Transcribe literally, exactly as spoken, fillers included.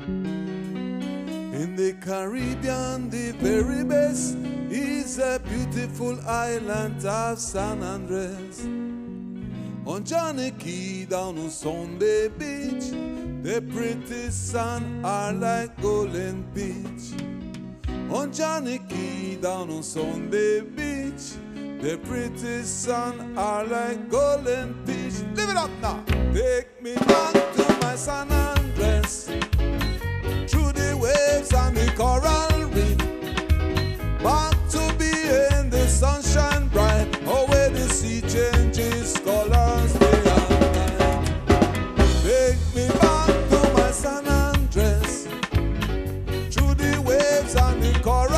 In the Caribbean, the very best is a beautiful island of San Andres. On Johnny Key down on Sunday Beach, the pretty sun are like golden peach. On Johnny Key down on Sunday Beach, the pretty sun are like golden peach. Live it up now. Take me back to my San Andres, through the waves and the coral reef, back to be in the sunshine bright, oh where the sea changes colors day and night. Take me back to my San Andres, through the waves and the coral